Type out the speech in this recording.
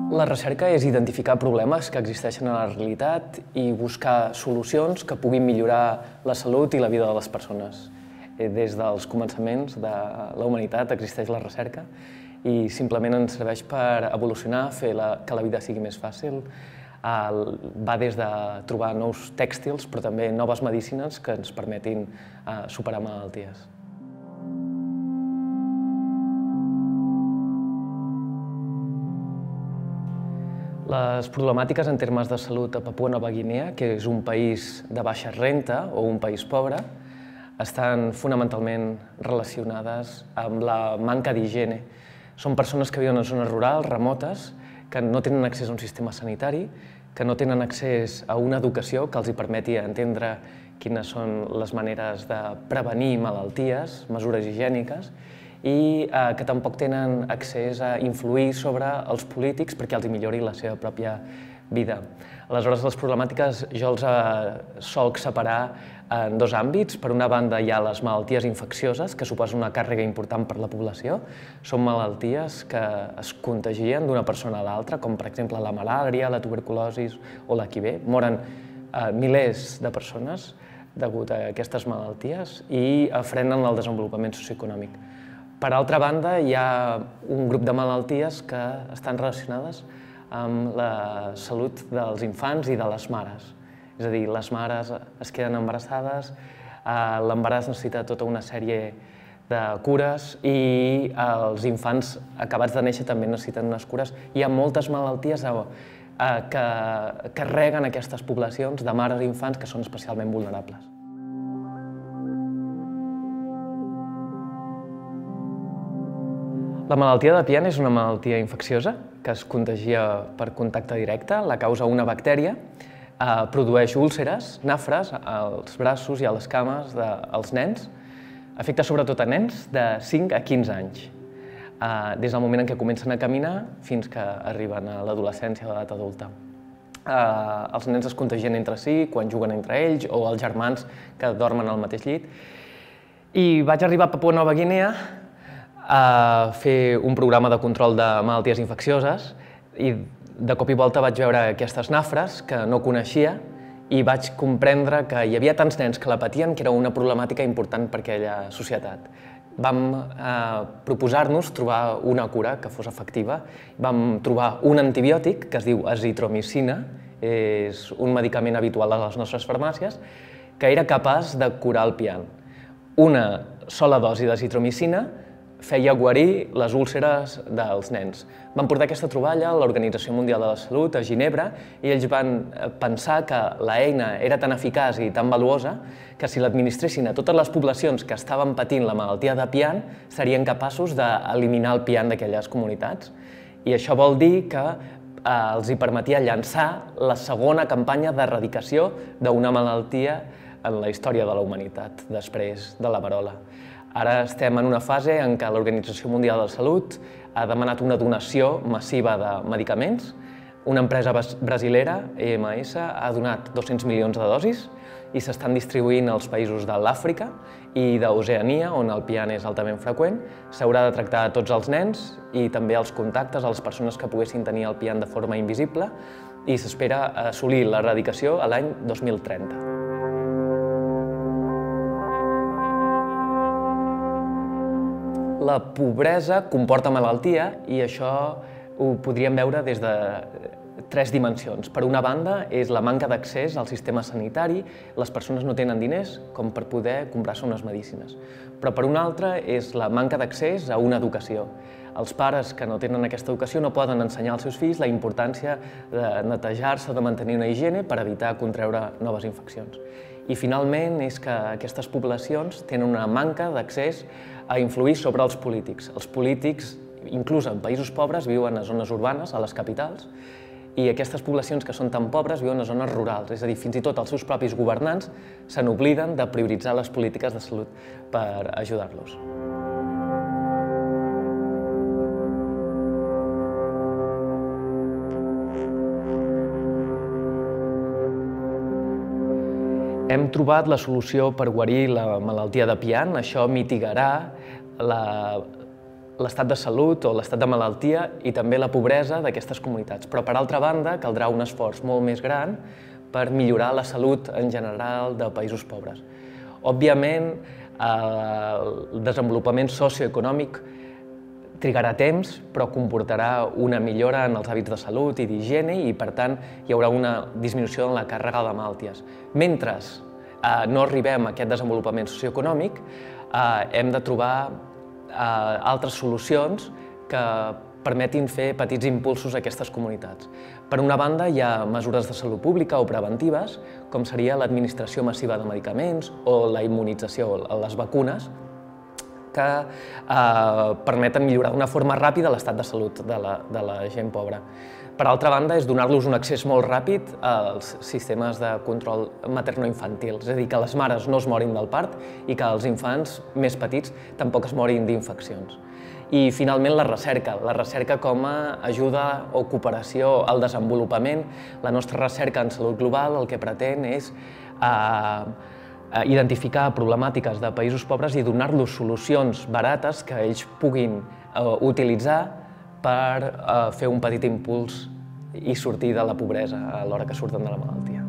La recerca és identificar problemes que existeixen a la realitat i buscar solucions que puguin millorar la salut i la vida de les persones. Des dels començaments de la humanitat existeix la recerca i simplement ens serveix per evolucionar, fer que la vida sigui més fàcil. Va des de trobar nous tèxtils, però també noves medicines que ens permetin superar malalties. Les problemàtiques en termes de salut a Papua Nova Guinea, que és un país de baixa renda o un país pobre, estan fonamentalment relacionades amb la manca d'higiene. Són persones que viuen en zones rurals, remotes, que no tenen accés a un sistema sanitari, que no tenen accés a una educació que els permeti entendre quines són les maneres de prevenir malalties, mesures higièniques, i que tampoc tenen accés a influir sobre els polítics perquè els millori la seva pròpia vida. Aleshores, les problemàtiques jo els solc separar en dos àmbits. Per una banda, hi ha les malalties infeccioses, que suposen una càrrega important per la població. Són malalties que es contagien d'una persona a l'altra, com per exemple la malària, la tuberculosi o l'HIV. Moren milers de persones degut a aquestes malalties i frenen el desenvolupament socioeconòmic. Per altra banda, hi ha un grup de malalties que estan relacionades amb la salut dels infants i de les mares. És a dir, les mares es queden embarassades, l'embaràs necessita tota una sèrie de cures i els infants acabats de néixer també necessiten unes cures. Hi ha moltes malalties que carreguen aquestes poblacions de mares i infants que són especialment vulnerables. La malaltia de Pian és una malaltia infecciosa que es contagia per contacte directe, la causa una bactèria, produeix úlceres, nafres als braços i a les cames dels nens, afecta sobretot a nens de 5 a 15 anys, des del moment en què comencen a caminar fins que arriben a l'adolescència o a l'edat adulta. Els nens es contagien entre si quan juguen entre ells o els germans que dormen al mateix llit. I vaig arribar a Papua Nova Guinea a fer un programa de control de malalties infeccioses i de cop i volta vaig veure aquestes nafres que no coneixia i vaig comprendre que hi havia tants nens que la patien que era una problemàtica important per aquella societat. Vam proposar-nos trobar una cura que fos efectiva. Vam trobar un antibiòtic que es diu azitromicina, és un medicament habitual a les nostres farmàcies, que era capaç de curar el Pian. Una sola dosi d'azitromicina feia guarir les úlceres dels nens. Van portar aquesta troballa a l'Organització Mundial de la Salut, a Ginebra, i ells van pensar que l'eina era tan eficaç i tan valuosa que si l'administressin a totes les poblacions que estaven patint la malaltia de Pian, serien capaços d'eliminar el Pian d'aquelles comunitats. I això vol dir que els permetia llançar la segona campanya d'erradicació d'una malaltia en la història de la humanitat, després de la verola. Ara estem en una fase en què l'Organització Mundial de la Salut ha demanat una donació massiva de medicaments. Una empresa brasilera, EMS, ha donat 200 milions de dosis i s'estan distribuint als països de l'Àfrica i d'Oceania, on el Pian és altament freqüent. S'haurà de tractar a tots els nens i també els contactes a les persones que poguessin tenir el Pian de forma invisible i s'espera assolir l'erradicació a l'any 2030. La pobresa comporta malaltia i això ho podríem veure des de 3 dimensions. Per una banda, és la manca d'accés al sistema sanitari. Les persones no tenen diners com per poder comprar-se unes medicines. Però per una altra és la manca d'accés a una educació. Els pares que no tenen aquesta educació no poden ensenyar als seus fills la importància de netejar-se, de mantenir una higiene per evitar contraure noves infeccions. I finalment és que aquestes poblacions tenen una manca d'accés a influir sobre els polítics. Els polítics, inclús en països pobres, viuen a zones urbanes, a les capitals, i aquestes poblacions que són tan pobres viuen a zones rurals, és a dir, fins i tot els seus propis governants se n'obliden de prioritzar les polítiques de salut per ajudar-los. Hem trobat la solució per guarir la malaltia de Pian. Això mitigarà l'estat de salut o l'estat de malaltia i també la pobresa d'aquestes comunitats. Però, per altra banda, caldrà un esforç molt més gran per millorar la salut en general de països pobres. Òbviament, el desenvolupament socioeconòmic trigarà temps, però comportarà una millora en els hàbits de salut i d'higiene i, per tant, hi haurà una disminució en la càrrega de malalties. Mentre no arribem a aquest desenvolupament socioeconòmic, hem de trobar altres solucions que permetin fer petits impulsos a aquestes comunitats. Per una banda, hi ha mesures de salut pública o preventives, com seria l'administració massiva de medicaments o la immunització, les vacunes, que permeten millorar d'una forma ràpida l'estat de salut de la gent pobra. Per altra banda, és donar-los un accés molt ràpid als sistemes de control materno-infantil, és a dir, que les mares no es morin del part i que els infants més petits tampoc es morin d'infeccions. I, finalment, la recerca com a ajuda o cooperació al desenvolupament. La nostra recerca en salut global el que pretén és identificar problemàtiques de països pobres i donar-los solucions barates que ells puguin utilitzar per fer un petit impuls i sortir de la pobresa a l'hora que surten de la malaltia.